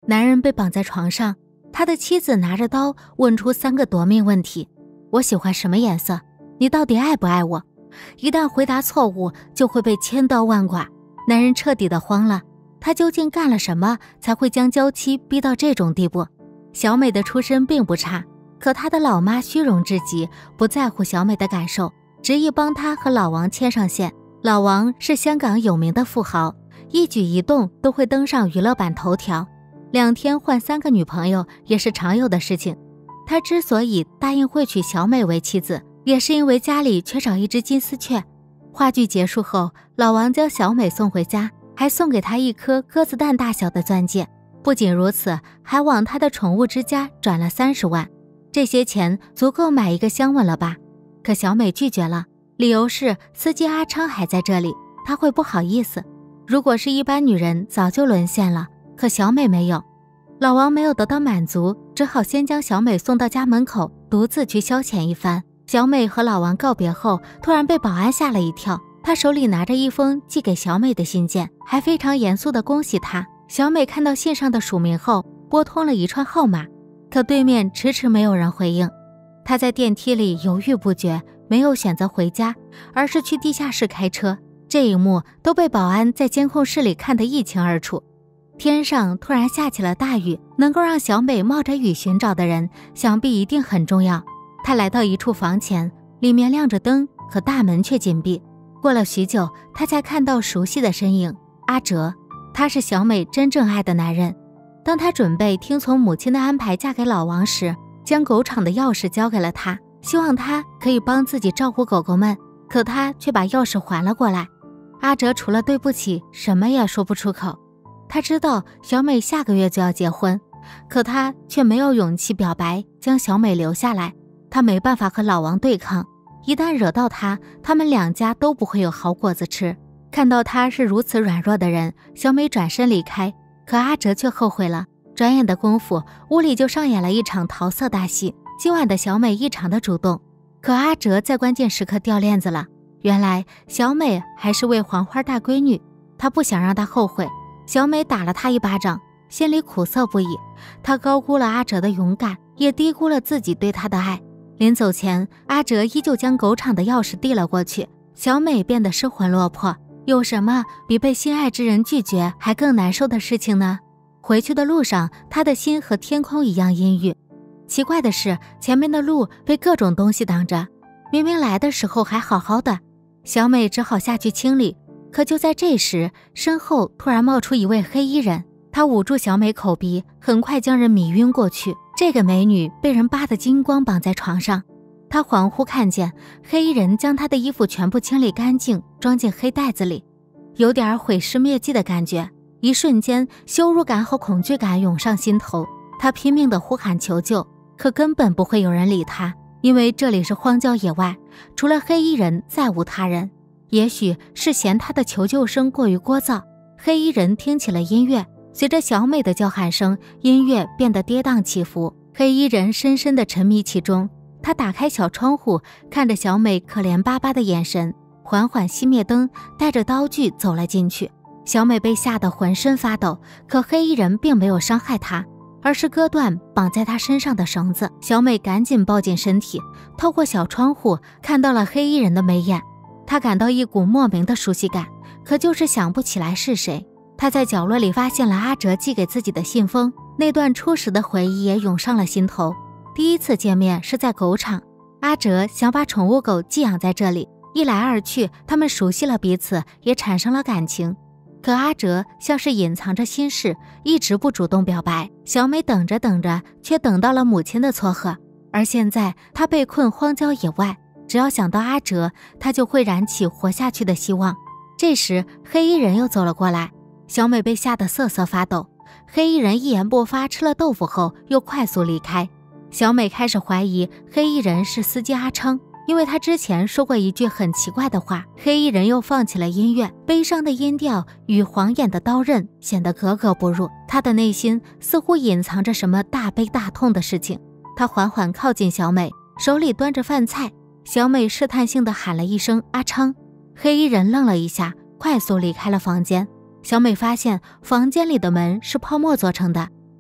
男人被绑在床上，他的妻子拿着刀问出3个夺命问题：我喜欢什么颜色？你到底爱不爱我？一旦回答错误，就会被千刀万剐。男人彻底的慌了，他究竟干了什么才会将娇妻逼到这种地步？小美的出身并不差，可她的老妈虚荣至极，不在乎小美的感受，执意帮她和老王牵上线。老王是香港有名的富豪，一举一动都会登上娱乐版头条，2天换3个女朋友也是常有的事情。他之所以答应会娶小美为妻子，也是因为家里缺少一只金丝雀。话剧结束后，老王将小美送回家，还送给她一颗鸽子蛋大小的钻戒。不仅如此，还往她的宠物之家转了30万。这些钱足够买一个香吻了吧？可小美拒绝了，理由是司机阿昌还在这里，她会不好意思。如果是一般女人早就沦陷了，可小美没有。老王没有得到满足，只好先将小美送到家门口，独自去消遣一番。小美和老王告别后，突然被保安吓了一跳，他手里拿着一封寄给小美的信件，还非常严肃地恭喜她。小美看到信上的署名后，拨通了一串号码，可对面迟迟没有人回应。她在电梯里犹豫不决，没有选择回家，而是去地下室开车。这一幕都被保安在监控室里看得一清二楚。天上突然下起了大雨，能够让小美冒着雨寻找的人，想必一定很重要。她来到一处房前，里面亮着灯，可大门却紧闭。过了许久，她才看到熟悉的身影，阿哲。他是小美真正爱的男人。当她准备听从母亲的安排嫁给老王时，将狗场的钥匙交给了他，希望他可以帮自己照顾狗狗们，可他却把钥匙还了过来。阿哲除了对不起，什么也说不出口。他知道小美下个月就要结婚，可他却没有勇气表白，将小美留下来。他没办法和老王对抗，一旦惹到他，他们2家都不会有好果子吃。看到他是如此软弱的人，小美转身离开，可阿哲却后悔了。转眼的功夫，屋里就上演了一场桃色大戏。今晚的小美异常的主动，可阿哲在关键时刻掉链子了。原来小美还是位黄花大闺女，他不想让她后悔。小美打了他一巴掌，心里苦涩不已。她高估了阿哲的勇敢，也低估了自己对他的爱。临走前，阿哲依旧将狗场的钥匙递了过去。小美变得失魂落魄。有什么比被心爱之人拒绝还更难受的事情呢？回去的路上，她的心和天空一样阴郁。奇怪的是，前面的路被各种东西挡着，明明来的时候还好好的。小美只好下去清理，可就在这时，身后突然冒出一位黑衣人，他捂住小美口鼻，很快将人迷晕过去。这个美女被人扒得精光，绑在床上。他恍惚看见黑衣人将她的衣服全部清理干净，装进黑袋子里，有点毁尸灭迹的感觉。一瞬间，羞辱感和恐惧感涌上心头。他拼命地呼喊求救，可根本不会有人理他，因为这里是荒郊野外，除了黑衣人再无他人。也许是嫌他的求救声过于聒噪，黑衣人听起了音乐，随着小美的叫喊声，音乐变得跌宕起伏。黑衣人深深地沉迷其中。他打开小窗户，看着小美可怜巴巴的眼神，缓缓熄灭灯，带着刀具走了进去。小美被吓得浑身发抖，可黑衣人并没有伤害她，而是割断绑在她身上的绳子。小美赶紧抱紧身体，透过小窗户看到了黑衣人的眉眼。她感到一股莫名的熟悉感，可就是想不起来是谁。她在角落里发现了阿哲寄给自己的信封，那段初时的回忆也涌上了心头。第一次见面是在狗场，阿哲想把宠物狗寄养在这里，一来二去，他们熟悉了彼此，也产生了感情。可阿哲像是隐藏着心事，一直不主动表白。小美等着等着，却等到了母亲的撮合。而现在她被困荒郊野外，只要想到阿哲，她就会燃起活下去的希望。这时黑衣人又走了过来，小美被吓得瑟瑟发抖。黑衣人一言不发吃了豆腐后，又快速离开。小美开始怀疑黑衣人是司机阿昌，因为他之前说过一句很奇怪的话。黑衣人又放起了音乐，悲伤的音调与晃眼的刀刃显得格格不入。他的内心似乎隐藏着什么大悲大痛的事情。他缓缓靠近小美，手里端着饭菜。小美试探性地喊了一声阿昌，黑衣人愣了一下，快速离开了房间。小美发现房间里的门是泡沫做成的，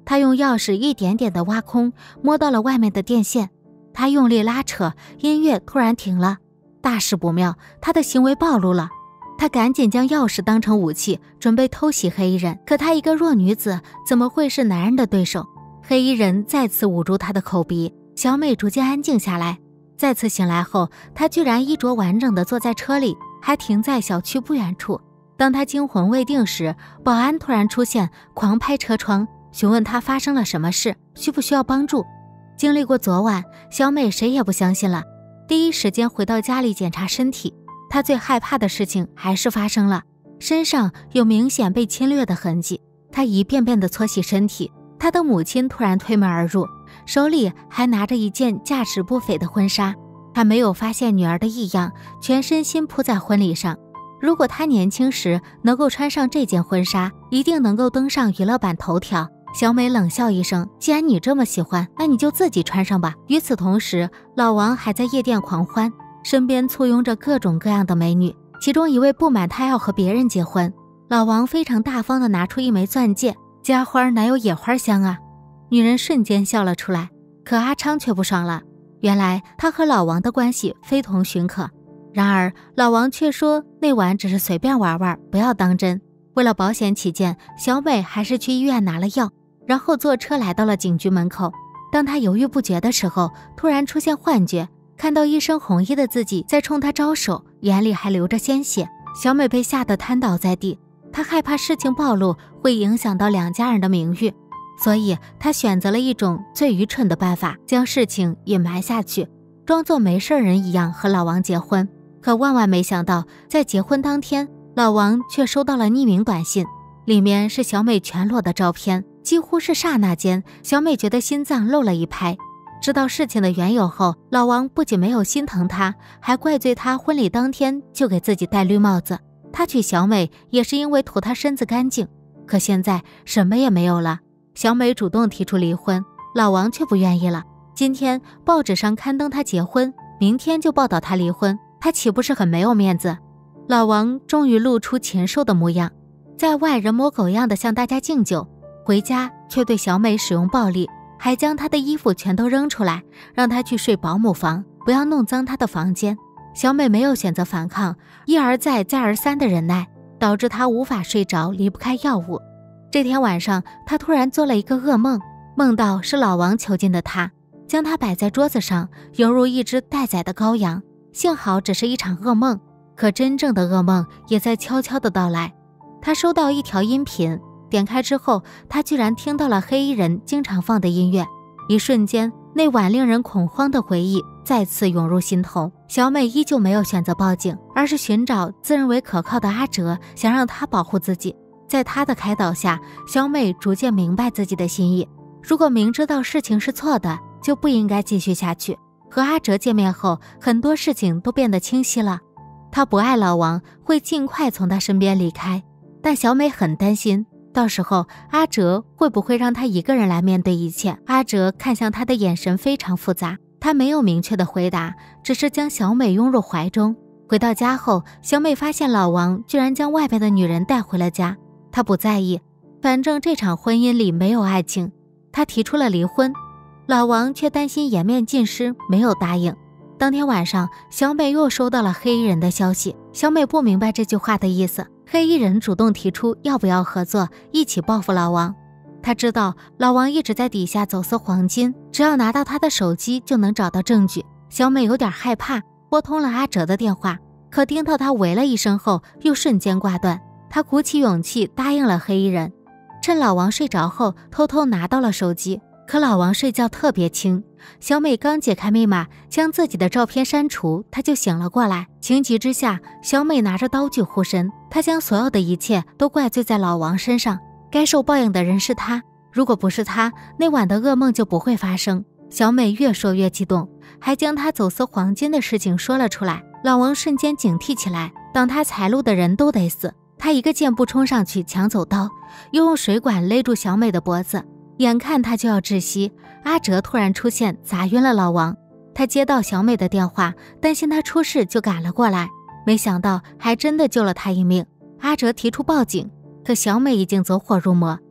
他用钥匙一点点地挖空，摸到了外面的电线。他用力拉扯，音乐突然停了。大事不妙，他的行为暴露了。他赶紧将钥匙当成武器，准备偷袭黑衣人。可他一个弱女子，怎么会是男人的对手？黑衣人再次捂住他的口鼻。小美逐渐安静下来。再次醒来后，她居然衣着完整地坐在车里，还停在小区不远处。当她惊魂未定时，保安突然出现，狂拍车窗，询问她发生了什么事，需不需要帮助。经历过昨晚，小美谁也不相信了，第一时间回到家里检查身体。她最害怕的事情还是发生了，身上有明显被侵略的痕迹。她一遍遍地搓洗身体。她的母亲突然推门而入，手里还拿着一件价值不菲的婚纱。她没有发现女儿的异样，全身心扑在婚礼上。如果她年轻时能够穿上这件婚纱，一定能够登上娱乐版头条。小美冷笑一声，既然你这么喜欢，那你就自己穿上吧。与此同时，老王还在夜店狂欢，身边簇拥着各种各样的美女。其中一位不满他要和别人结婚，老王非常大方地拿出一枚钻戒，家花哪有野花香啊？女人瞬间笑了出来，可阿昌却不爽了。原来他和老王的关系非同寻可，然而老王却说那晚只是随便玩玩，不要当真。为了保险起见，小美还是去医院拿了药，然后坐车来到了警局门口。当她犹豫不决的时候，突然出现幻觉，看到一身红衣的自己在冲她招手，眼里还流着鲜血。小美被吓得瘫倒在地，她害怕事情暴露会影响到两家人的名誉，所以她选择了一种最愚蠢的办法，将事情隐瞒下去，装作没事人一样和老王结婚。可万万没想到，在结婚当天，老王却收到了匿名短信，里面是小美全裸的照片。几乎是刹那间，小美觉得心脏漏了一拍。知道事情的缘由后，老王不仅没有心疼她，还怪罪她婚礼当天就给自己戴绿帽子。他娶小美也是因为图她身子干净，可现在什么也没有了。小美主动提出离婚，老王却不愿意了。今天报纸上刊登他结婚，明天就报道他离婚，他岂不是很没有面子？老王终于露出禽兽的模样，在外人模狗样的向大家敬酒，回家却对小美使用暴力，还将她的衣服全都扔出来，让她去睡保姆房，不要弄脏她的房间。小美没有选择反抗，一而再再而三的忍耐，导致她无法睡着，离不开药物。这天晚上，她突然做了一个噩梦，梦到是老王囚禁的她，将她摆在桌子上，犹如一只待宰的羔羊。幸好只是一场噩梦，可真正的噩梦也在悄悄地到来。她收到一条音频，点开之后，她居然听到了黑衣人经常放的音乐。一瞬间，那晚令人恐慌的回忆再次涌入心头。小美依旧没有选择报警，而是寻找自认为可靠的阿哲，想让他保护自己。在他的开导下，小美逐渐明白自己的心意。如果明知道事情是错的，就不应该继续下去。和阿哲见面后，很多事情都变得清晰了。他不爱老王，会尽快从他身边离开，但小美很担心，到时候阿哲会不会让他一个人来面对一切？阿哲看向他的眼神非常复杂，他没有明确的回答，只是将小美拥入怀中。回到家后，小美发现老王居然将外边的女人带回了家。她不在意，反正这场婚姻里没有爱情。她提出了离婚，老王却担心颜面尽失，没有答应。当天晚上，小美又收到了黑衣人的消息。小美不明白这句话的意思。黑衣人主动提出要不要合作，一起报复老王。他知道老王一直在底下走私黄金，只要拿到他的手机就能找到证据。小美有点害怕，拨通了阿哲的电话，可听到他喂了一声后，又瞬间挂断。她鼓起勇气答应了黑衣人，趁老王睡着后，偷偷拿到了手机。可老王睡觉特别轻，小美刚解开密码，将自己的照片删除，他就醒了过来。情急之下，小美拿着刀具护身，她将所有的一切都怪罪在老王身上。该受报应的人是他，如果不是他，那晚的噩梦就不会发生。小美越说越激动，还将她走私黄金的事情说了出来。老王瞬间警惕起来，挡他财路的人都得死。他一个箭步冲上去抢走刀，又用水管勒住小美的脖子，眼看他就要窒息，阿哲突然出现，砸晕了老王。他接到小美的电话，担心他出事就赶了过来，没想到还真的救了他一命。阿哲提出报警，可小美已经走火入魔，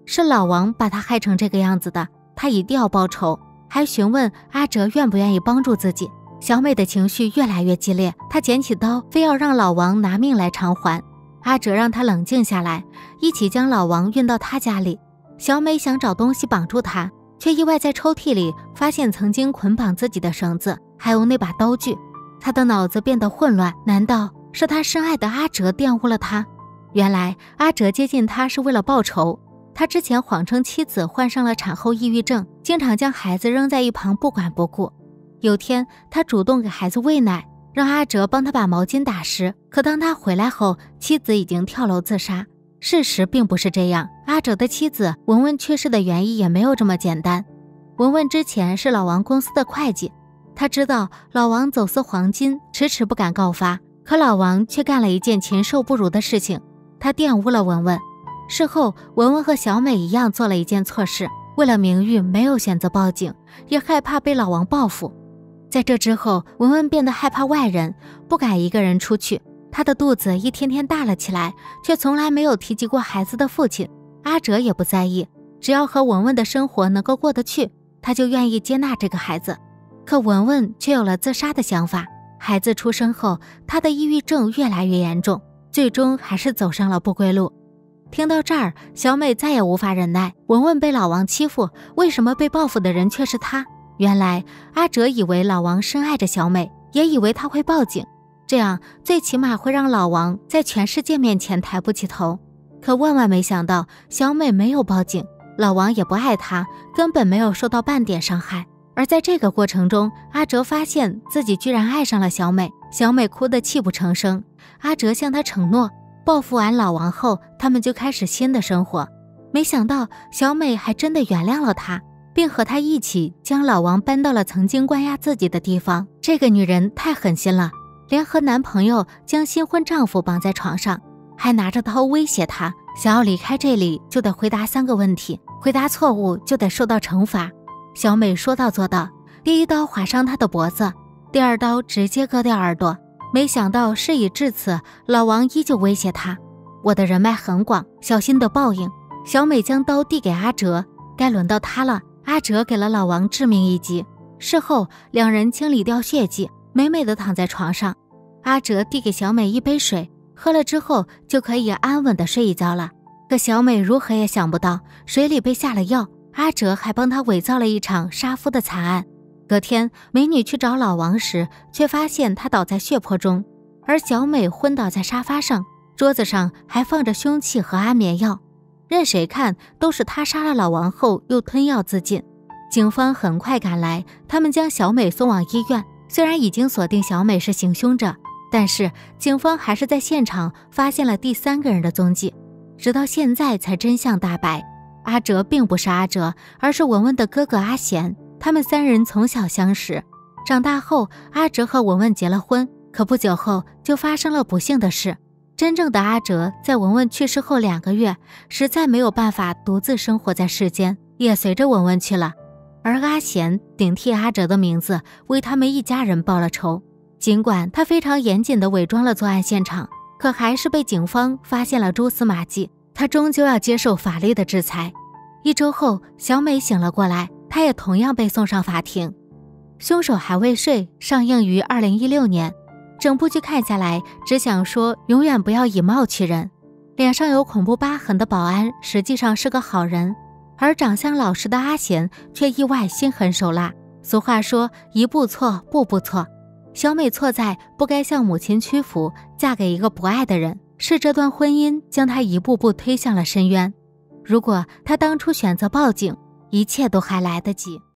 是老王把她害成这个样子的，她一定要报仇，还询问阿哲愿不愿意帮助自己。小美的情绪越来越激烈，她捡起刀，非要让老王拿命来偿还。阿哲让她冷静下来，一起将老王运到他家里。小美想找东西绑住他，却意外在抽屉里发现曾经捆绑自己的绳子，还有那把刀具。她的脑子变得混乱，难道是她深爱的阿哲玷污了她？原来阿哲接近她是为了报仇。他之前谎称妻子患上了产后抑郁症，经常将孩子扔在一旁不管不顾。有天他主动给孩子喂奶，让阿哲帮他把毛巾打湿，可当他回来后，妻子已经跳楼自杀。事实并不是这样，阿哲的妻子文文去世的原因也没有这么简单。文文之前是老王公司的会计，他知道老王走私黄金，迟迟不敢告发，可老王却干了一件禽兽不如的事情，他玷污了文文。事后文文和小美一样做了一件错事，为了名誉没有选择报警，也害怕被老王报复。在这之后，文文变得害怕外人，不敢一个人出去。她的肚子一天天大了起来，却从来没有提及过孩子的父亲。阿哲也不在意，只要和文文的生活能够过得去，他就愿意接纳这个孩子。可文文却有了自杀的想法。孩子出生后，她的抑郁症越来越严重，最终还是走上了不归路。听到这儿，小美再也无法忍耐。文文被老王欺负，为什么被报复的人却是她？原来阿哲以为老王深爱着小美，也以为他会报警，这样最起码会让老王在全世界面前抬不起头。可万万没想到，小美没有报警，老王也不爱她，根本没有受到半点伤害。而在这个过程中，阿哲发现自己居然爱上了小美，小美哭得泣不成声。阿哲向她承诺，报复完老王后，他们就开始新的生活。没想到小美还真的原谅了他，并和他一起将老王搬到了曾经关押自己的地方。这个女人太狠心了，连和男朋友将新婚丈夫绑在床上，还拿着刀威胁他，想要离开这里就得回答3个问题，回答错误就得受到惩罚。小美说到做到，第一刀划伤他的脖子，第二刀直接割掉耳朵。没想到事已至此，老王依旧威胁他，我的人脉很广，小心得报应。小美将刀递给阿哲，该轮到他了。阿哲给了老王致命一击。事后两人清理掉血迹，美美的躺在床上。阿哲递给小美一杯水，喝了之后就可以安稳的睡一觉了。可小美如何也想不到，水里被下了药，阿哲还帮她伪造了一场杀夫的惨案。隔天，美女去找老王时，却发现他倒在血泊中，而小美昏倒在沙发上，桌子上还放着凶器和安眠药。任谁看都是他杀了老王后又吞药自尽。警方很快赶来，他们将小美送往医院。虽然已经锁定小美是行凶者，但是警方还是在现场发现了第3个人的踪迹，直到现在才真相大白。阿哲并不是阿哲，而是文文的哥哥阿贤。他们3人从小相识，长大后阿哲和文文结了婚，可不久后就发生了不幸的事。真正的阿哲在文文去世后2个月，实在没有办法独自生活在世间，也随着文文去了。而阿贤顶替阿哲的名字，为他们一家人报了仇。尽管他非常严谨地伪装了作案现场，可还是被警方发现了蛛丝马迹，他终究要接受法律的制裁。1周后，小美醒了过来，她也同样被送上法庭。凶手还未睡上映于2016年。整部剧看下来，只想说永远不要以貌取人。脸上有恐怖疤痕的保安实际上是个好人，而长相老实的阿贤却意外心狠手辣。俗话说一步错步步错，小美错在不该向母亲屈服，嫁给一个不爱的人，是这段婚姻将她一步步推向了深渊。如果她当初选择报警，一切都还来得及。